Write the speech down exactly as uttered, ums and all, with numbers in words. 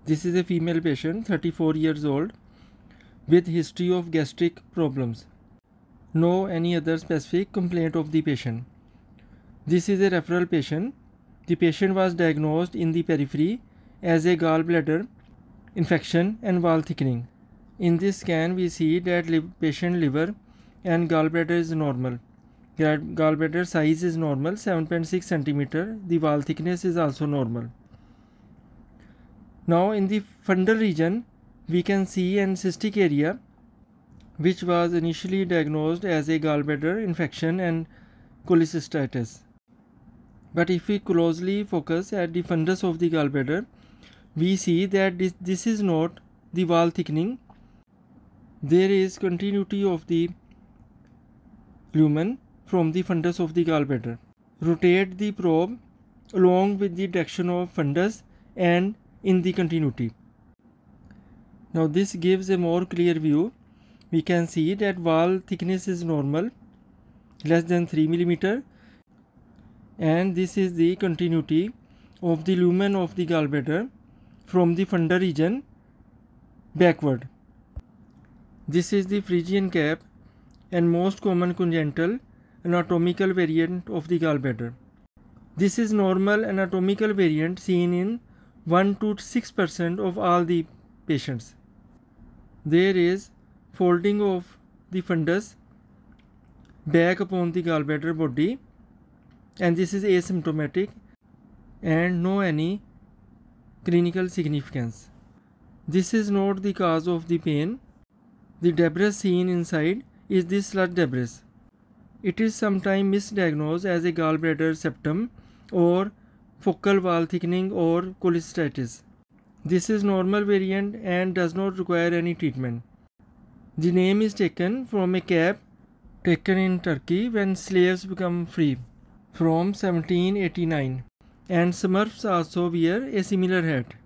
This is a female patient, thirty-four years old, with history of gastric problems. No any other specific complaint of the patient. This is a referral patient. The patient was diagnosed in the periphery as a gallbladder infection and wall thickening. In this scan, we see that li patient liver and gallbladder is normal. Gallbladder size is normal, seven point six centimeter. The wall thickness is also normal. Now in the fundal region, we can see an cystic area which was initially diagnosed as a gallbladder infection and cholecystitis. But if we closely focus at the fundus of the gallbladder, we see that this, this is not the wall thickening. There is continuity of the lumen from the fundus of the gallbladder. Rotate the probe along with the direction of fundus and in the continuity. Now this gives a more clear view. We can see that wall thickness is normal, less than three millimeter, and this is the continuity of the lumen of the gallbladder from the fundal region backward. This is the Phrygian cap and most common congenital anatomical variant of the gallbladder. This is normal anatomical variant seen in one to six percent of all the patients. There is folding of the fundus back upon the gallbladder body, and this is asymptomatic and no any clinical significance. This is not the cause of the pain. The debris seen inside is the sludge debris. It is sometimes misdiagnosed as a gallbladder septum or focal wall thickening or cholecystitis. This is normal variant and does not require any treatment. The name is taken from a cap taken in Turkey when slaves become free from seventeen eighty-nine, and smurfs also wear a similar hat.